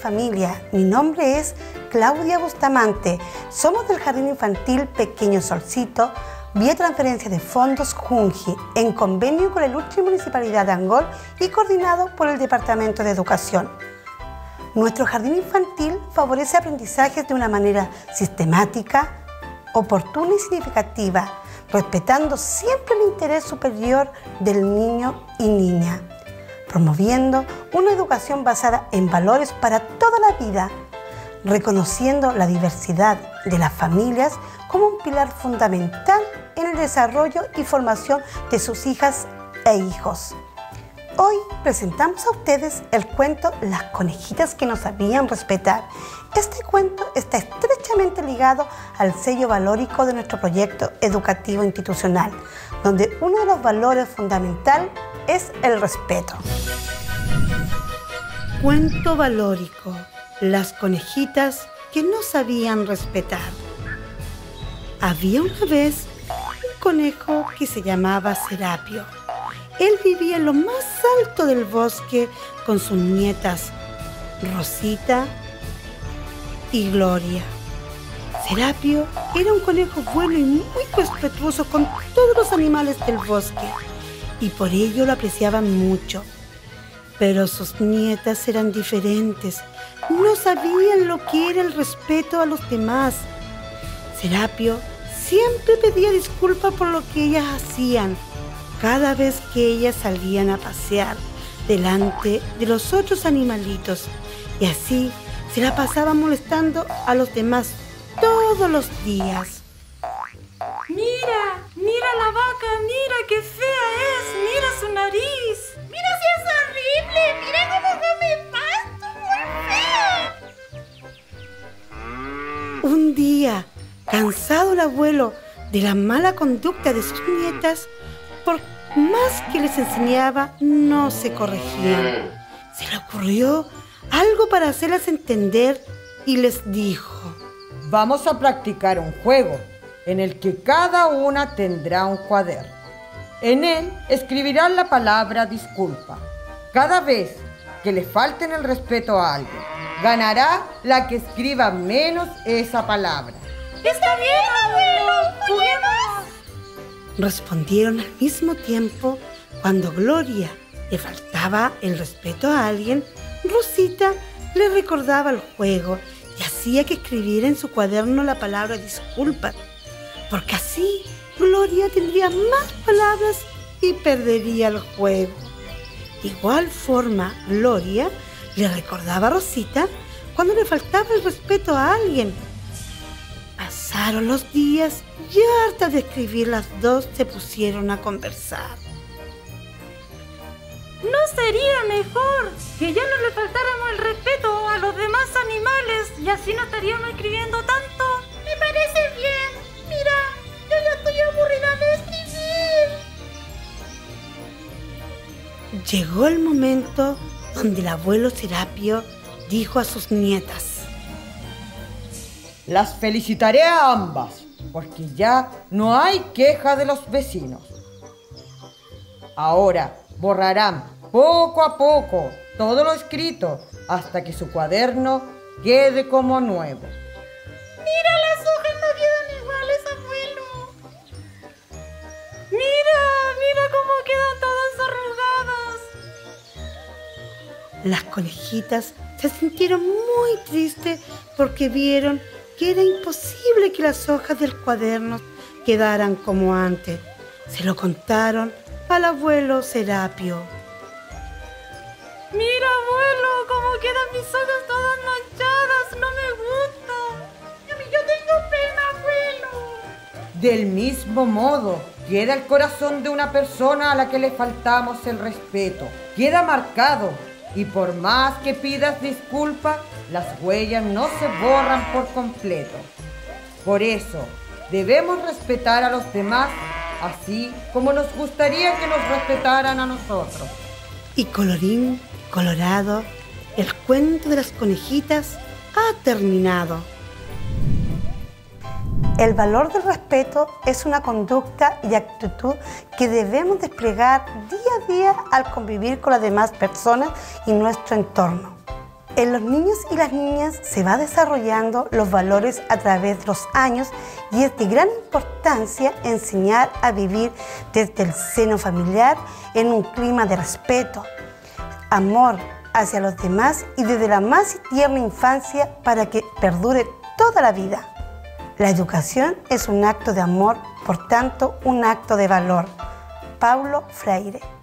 familia, mi nombre es Claudia Bustamante. Somos del Jardín Infantil Pequeño Solcito, vía transferencia de fondos Junji, en convenio con la Ilustre Municipalidad de Angol y coordinado por el Departamento de Educación. Nuestro jardín infantil favorece aprendizajes de una manera sistemática, oportuna y significativa, respetando siempre el interés superior del niño y niña, promoviendo una educación basada en valores para toda la vida, reconociendo la diversidad de las familias como un pilar fundamental en el desarrollo y formación de sus hijas e hijos. Hoy presentamos a ustedes el cuento Las conejitas que no sabían respetar. Este cuento está estrechamente ligado al sello valórico de nuestro proyecto educativo institucional, donde uno de los valores fundamentales es el respeto. Cuento valórico. Las conejitas que no sabían respetar. Había una vez un conejo que se llamaba Serapio. Él vivía en lo más alto del bosque con sus nietas, Rosita y Gloria. Serapio era un conejo bueno y muy respetuoso con todos los animales del bosque, y por ello lo apreciaban mucho. Pero sus nietas eran diferentes, no sabían lo que era el respeto a los demás. Serapio siempre pedía disculpas por lo que ellas hacían, cada vez que ellas salían a pasear delante de los otros animalitos, y así se la pasaba molestando a los demás todos los días. Mira, mira la vaca, mira qué fea es, mira su nariz. Mira si es horrible, mira cómo come pasto, muy fea. Un día, cansado el abuelo de la mala conducta de sus nietas, por más que les enseñaba, no se corregían. Se le ocurrió algo para hacerlas entender y les dijo: vamos a practicar un juego en el que cada una tendrá un cuaderno. En él escribirán la palabra disculpa. Cada vez que le falten el respeto a alguien, ganará la que escriba menos esa palabra. ¡Está bien, abuelo! ¡Juguemos! Respondieron al mismo tiempo. Cuando Gloria le faltaba el respeto a alguien, Rosita le recordaba el juego y hacía que escribiera en su cuaderno la palabra disculpa, porque así Gloria tendría más palabras y perdería el juego. De igual forma, Gloria le recordaba a Rosita cuando le faltaba el respeto a alguien. Pasaron los días y hartas de escribir, las dos se pusieron a conversar. ¿No sería mejor que ya no le faltáramos el respeto a los demás animales y así no estaríamos escribiendo tanto? Me parece bien. Mira, yo ya estoy aburrida de escribir. Llegó el momento donde el abuelo Serapio dijo a sus nietas: las felicitaré a ambas, porque ya no hay queja de los vecinos. Ahora borrarán poco a poco todo lo escrito hasta que su cuaderno quede como nuevo. Mira, las hojas no quedan iguales, abuelo. Mira cómo quedan todas arrugadas. Las conejitas se sintieron muy tristes porque vieron que era imposible que las hojas del cuaderno quedaran como antes. Se lo contaron al abuelo Serapio. Mira, abuelo, cómo quedan mis hojas todas manchadas, no me gusta. A mí yo tengo pena, abuelo. Del mismo modo, queda el corazón de una persona a la que le faltamos el respeto. Queda marcado, y por más que pidas disculpas, las huellas no se borran por completo. Por eso, debemos respetar a los demás, así como nos gustaría que nos respetaran a nosotros. Y colorín colorado, el cuento de las conejitas ha terminado. El valor del respeto es una conducta y actitud que debemos desplegar día a día al convivir con las demás personas y nuestro entorno. En los niños y las niñas se va desarrollando los valores a través de los años y es de gran importancia enseñar a vivir desde el seno familiar en un clima de respeto, amor hacia los demás y desde la más tierna infancia para que perdure toda la vida. La educación es un acto de amor, por tanto, un acto de valor. Paulo Freire.